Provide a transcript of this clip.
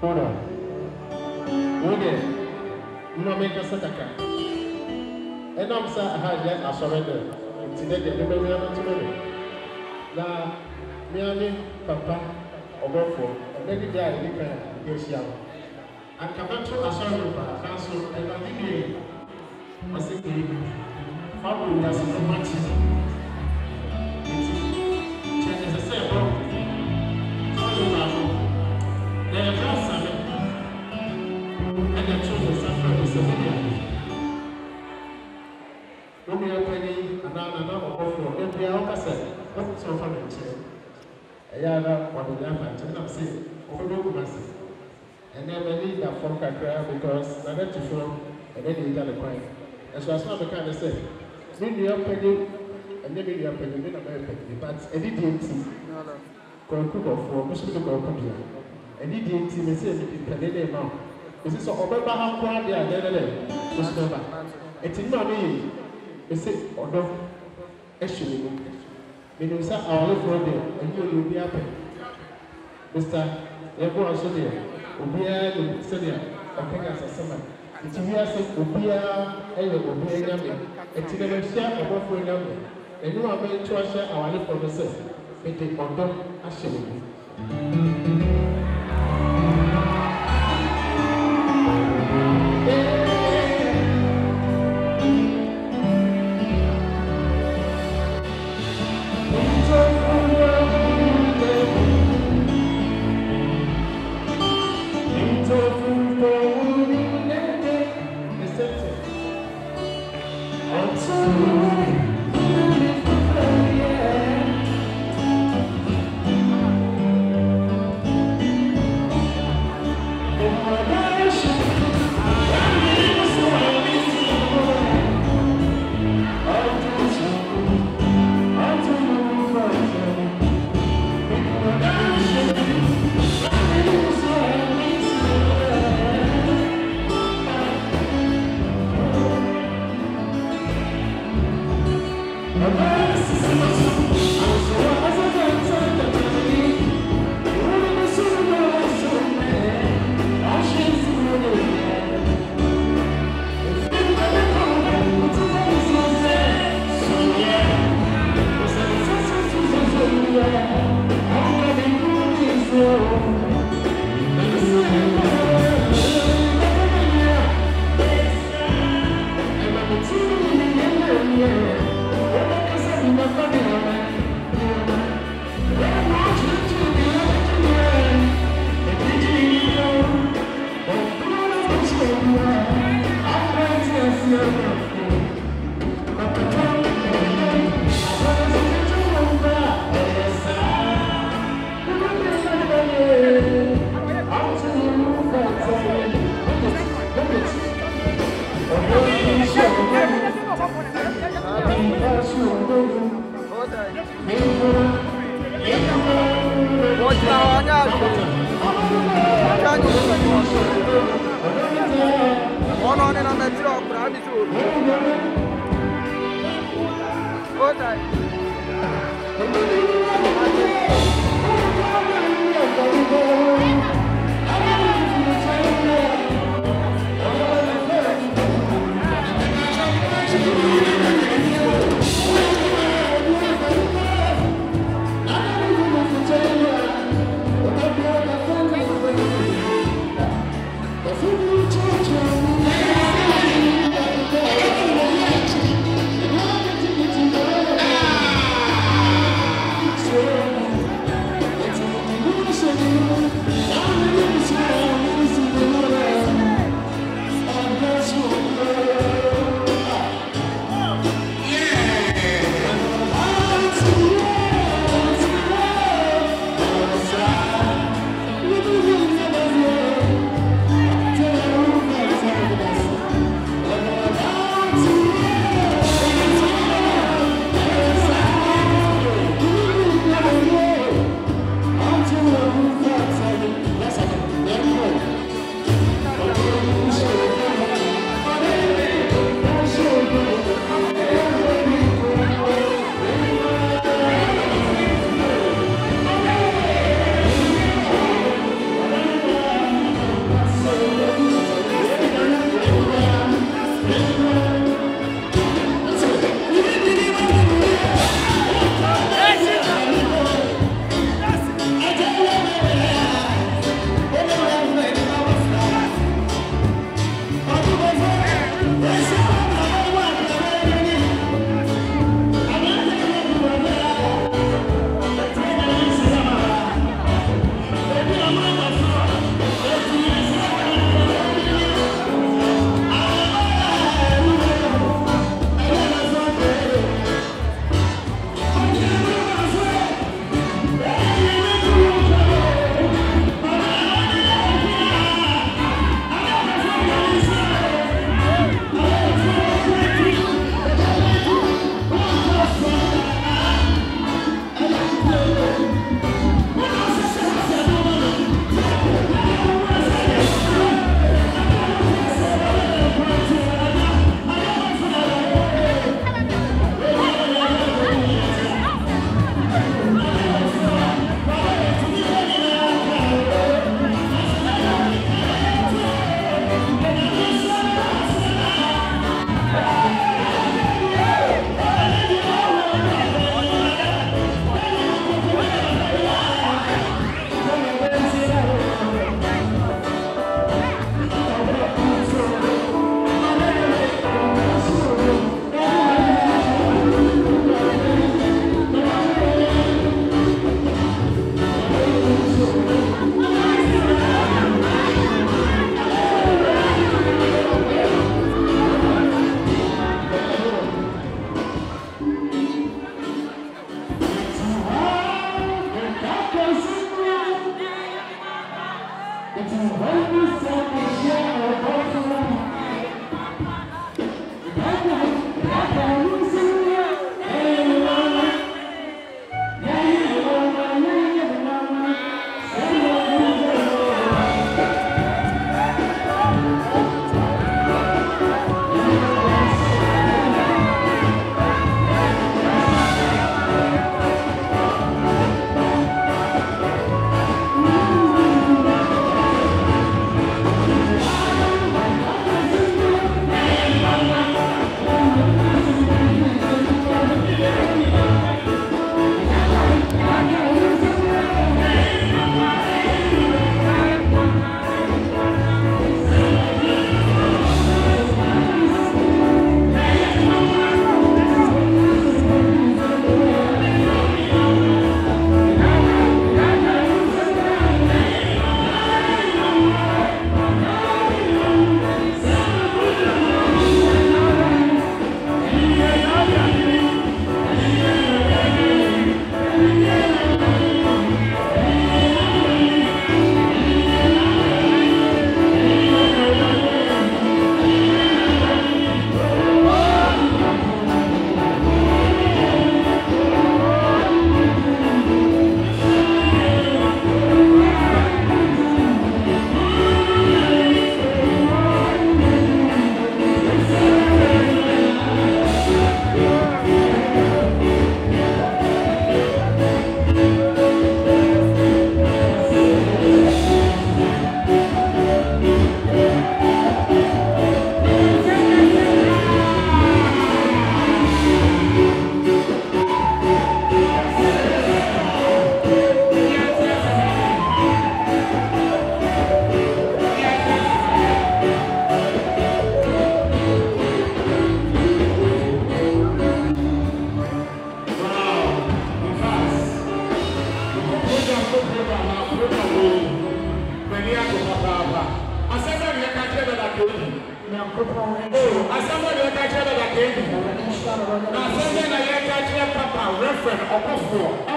Hold on. Okay. No make us attack. And I'm saying I had a surrender. Today, the baby are not to me. Now, me papa, or for, and then the guy, you can use young. And come back to a surrender, council, and I think I say, Fabu does so much. It's a say about the last Sunday, and the children suffer is a video. When we are penny, and now of every hour, what's so funny? A yard what the left and I'm saying, overlook and then I need that phone cry because I let you film and then you tell the crime. And so I saw the kind of say, when you are penny, and then you are penny, then I'm penny, but any DT, cook of Muslim or Kudia. Any DT may say, penny now. Is this all about how quiet they are there? Muslim. It's in money. It's it or not. Actually, when you say our little brother, and you will be happy. Mr. Ebo Asonia, Ubia, Sonia, okay, as a summer. It's here, say, Ubia, and Ubia, and to never share about for them. And you are going to share our little brother. It is on them, actually. Sweet. asɛm na yɛka kyerɛ dada kɛdi na asɛm na yɛka kyerɛ papa referend ɔkɔfoɔ